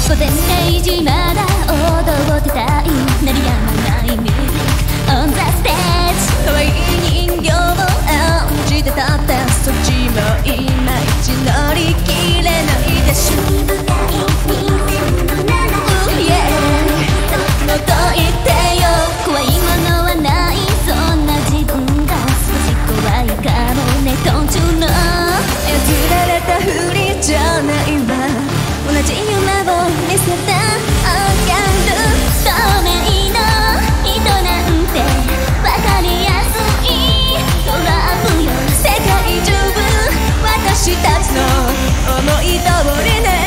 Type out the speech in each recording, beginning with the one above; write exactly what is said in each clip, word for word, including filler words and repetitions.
午前れいじまだ踊ってたい鳴りやまないミュージック On the stage 可愛い人形を演じてたってそっちもいまいち乗り切れないでしょ深い水なら覗いてよ怖いものはないそんな自分が少し怖いかもね Don't you know 譲られたふりじゃないわ同じ夢を見せてあげる透明の糸なんて分かりやすいトラップよ世界中私たちの思い通りね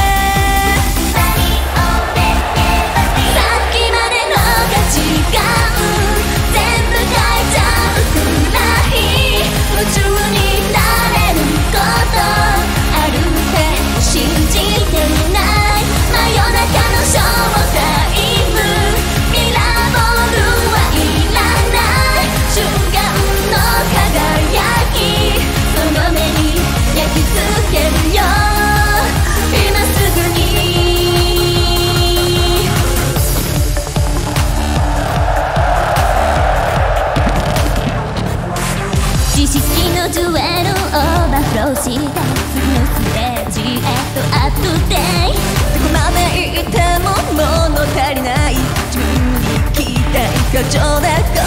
知識のジュエルオーバーフローした次のステージへとアップデートどこまで行っても物足りない自分に期待過剰だ